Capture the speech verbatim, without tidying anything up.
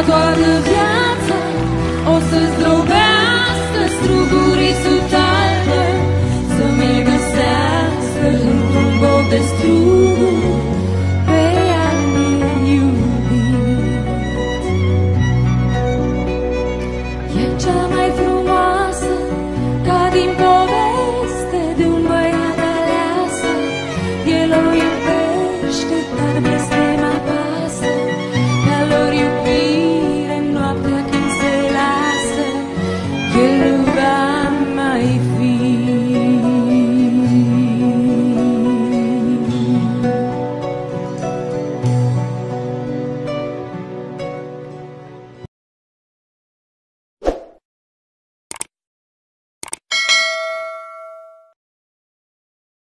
toată viața o să-ți drobească strugurii sub talpă, să mi-l găsească într-un bob de struguri pe al iubit. E cea mai frumoasă ca din poveste de un băiat aleasă. El o iubește, dar blestema pasă, ca lor iubire noaptea când se lasă. El